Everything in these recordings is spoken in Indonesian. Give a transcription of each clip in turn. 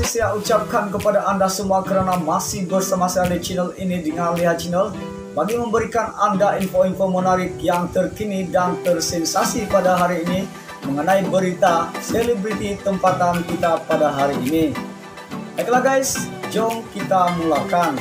saya ucapkan kepada Anda semua karena masih bersama saya di channel ini dengan Lihat Channel bagi memberikan Anda info-info menarik yang terkini dan tersensasi pada hari ini mengenai berita selebriti tempatan kita pada hari ini. Baiklah guys, jom kita mulakan.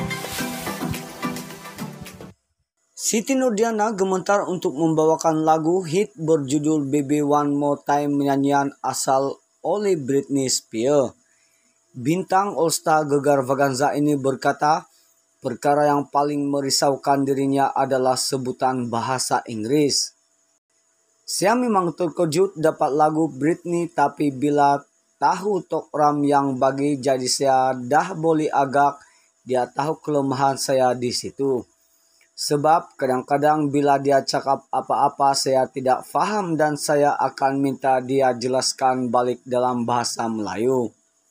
Siti Nurdiana gemetar untuk membawakan lagu hit berjudul Baby One More Time menyanyian asal oleh Britney Spears. Bintang All-Star Gegar Vaganza ini berkata, perkara yang paling merisaukan dirinya adalah sebutan bahasa Inggris. Saya memang terkejut dapat lagu Britney, tapi bila tahu Tok Ram yang bagi, jadi saya dah boleh agak dia tahu kelemahan saya di situ. Sebab kadang-kadang bila dia cakap apa-apa saya tidak faham dan saya akan minta dia jelaskan balik dalam bahasa Melayu.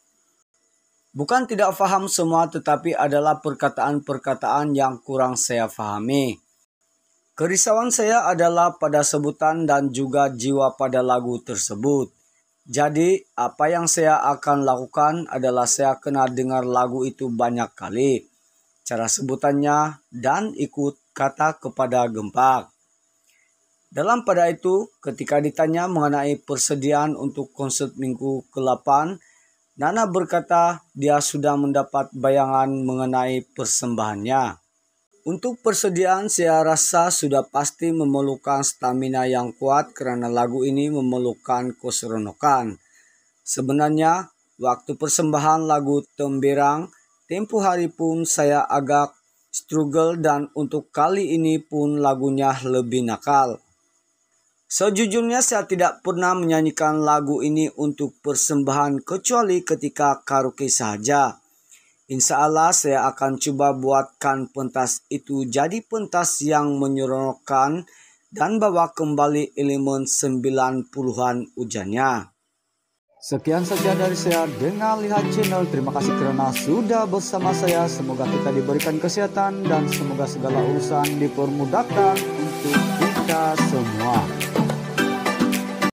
Bukan tidak faham semua, tetapi adalah perkataan-perkataan yang kurang saya fahami. Kerisauan saya adalah pada sebutan dan juga jiwa pada lagu tersebut. Jadi apa yang saya akan lakukan adalah saya kena dengar lagu itu banyak kali, cara sebutannya, dan ikut kata kepada gempak. Dalam pada itu, ketika ditanya mengenai persediaan untuk konsert minggu ke-8, Nana berkata dia sudah mendapat bayangan mengenai persembahannya. Untuk persediaan saya rasa sudah pasti memerlukan stamina yang kuat karena lagu ini memerlukan keseronokan. Sebenarnya, waktu persembahan lagu Temberang, tempo hari pun saya agak struggle dan untuk kali ini pun lagunya lebih nakal. Sejujurnya saya tidak pernah menyanyikan lagu ini untuk persembahan kecuali ketika karaoke saja. Insya Allah saya akan coba buatkan pentas itu jadi pentas yang menyeronokkan dan bawa kembali elemen 90-an ujarnya. Sekian saja dari saya dengan Lihat Channel. Terima kasih karena sudah bersama saya. Semoga kita diberikan kesehatan dan semoga segala urusan dipermudahkan untuk kita semua.